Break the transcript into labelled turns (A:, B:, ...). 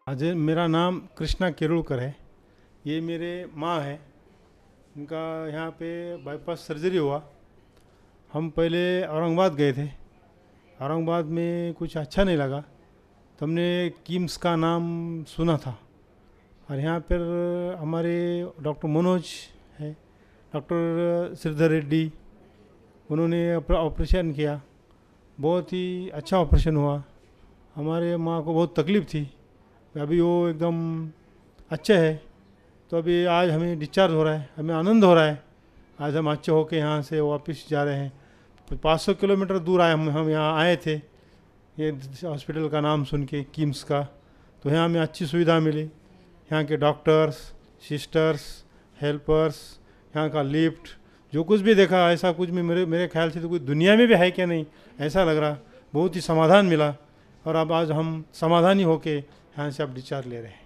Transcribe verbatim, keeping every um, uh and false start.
A: अजय, मेरा नाम कृष्णा केरुलकर है। ये मेरे माँ है, उनका यहाँ पे बाईपास सर्जरी हुआ। हम पहले औरंगाबाद गए थे, औरंगाबाद में कुछ अच्छा नहीं लगा तो हमने किम्स का नाम सुना था। और यहाँ पर हमारे डॉक्टर मनोज है, डॉक्टर श्रीधर रेड्डी, उन्होंने ऑपरेशन किया, बहुत ही अच्छा ऑपरेशन हुआ। हमारे माँ को बहुत तकलीफ़ थी, अभी वो एकदम अच्छे है। तो अभी आज हमें डिस्चार्ज हो रहा है, हमें आनंद हो रहा है। आज हम अच्छे होके यहाँ से वापस जा रहे हैं। पाँच सौ किलोमीटर दूर आए हम हम यहाँ आए थे ये हॉस्पिटल का नाम सुन के, किम्स का। तो यहाँ हमें अच्छी सुविधा मिली, यहाँ के डॉक्टर्स, सिस्टर्स, हेल्पर्स, यहाँ का लिफ्ट, जो कुछ भी देखा ऐसा कुछ भी मेरे मेरे ख्याल से तो कोई दुनिया में भी है क्या नहीं, ऐसा लग रहा। बहुत ही समाधान मिला और अब आज हम समाधानी होके यहाँ से अब डिस्चार्ज ले रहे हैं।